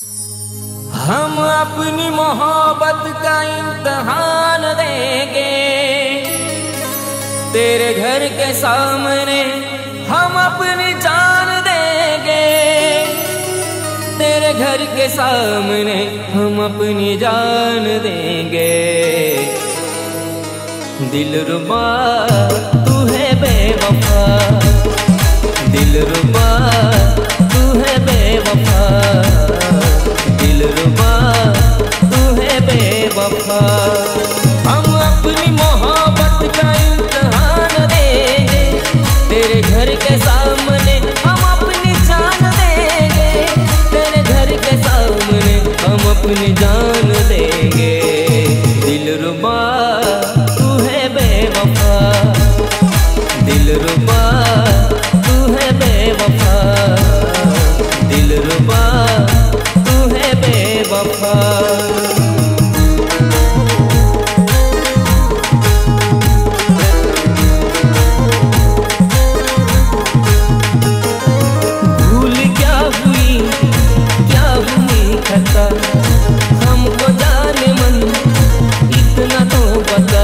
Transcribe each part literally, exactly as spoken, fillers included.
हम अपनी मोहब्बत का इम्तहान देंगे तेरे घर के सामने, हम अपनी जान देंगे तेरे घर के सामने, हम अपनी जान देंगे। दिलरुबा तू है बेवफा, दिलरुबा तू है बेवफा, दिलरुबा तू है बेवफा। हम अपनी मोहब्बत का इम्तहान देंगे तेरे घर के सामने, हम अपनी जान देंगे तेरे घर के सामने, हम अपनी जान देंगे। दिलरुबा तू है बेवफा, दिलरुबा तू है बेवफा, दिलरुबा तू है बेवफा। भूल क्या हुई क्या हुई खता, हमको जाने मन इतना तो बता।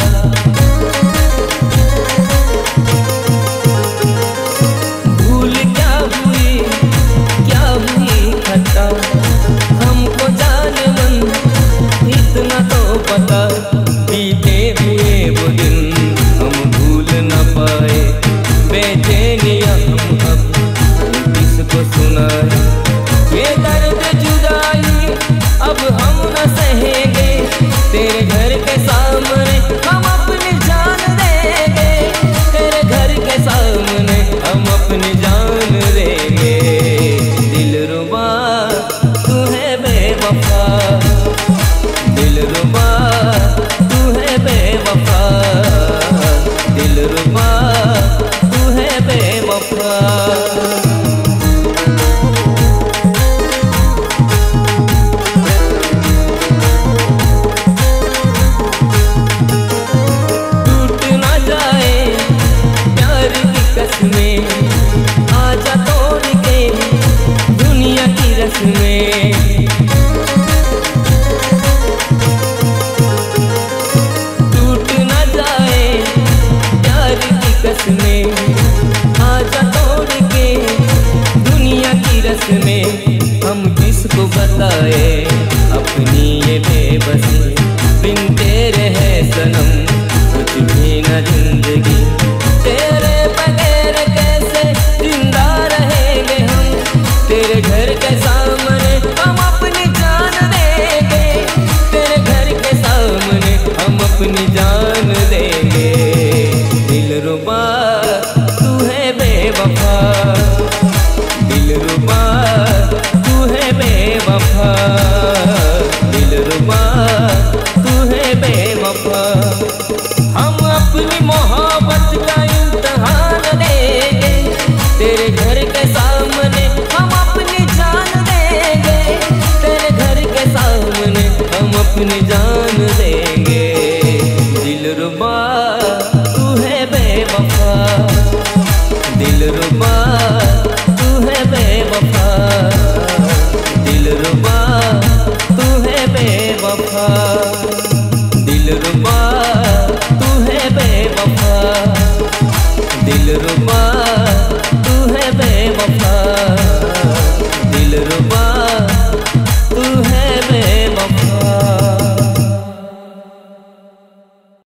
भूल क्या हुई क्या हुई खता, हमको जाने मन इतना तो पता। बीते हुए वो दिन हम भूल न पाए, बेचैनियां हम अब किसको सुनाए। ये दर्द जुदाई अब हम न सहेंगे तेरे घर के सामने, हम अपनी जान देंगे तेरे घर के सामने, हम अपनी जान देंगे। दिलरुबा तू है बेवफा, दिलरुबा तू है बेवफा, दिलरुबा तू है बेवफा। टूट ना जाए प्यार की कसमें, आजा तोड़ के दुनिया की रस्में। टूट ना जाए प्यार की कसमें, आजा तोड़ के दुनिया की रस्में। हम किसको बताए अपनी ये बेबसी, बिन तेरे है सनम कुछ भी न जिंदगी। तेरे बगैर कैसे जिंदा रहेंगे हम तेरे घर के सामने,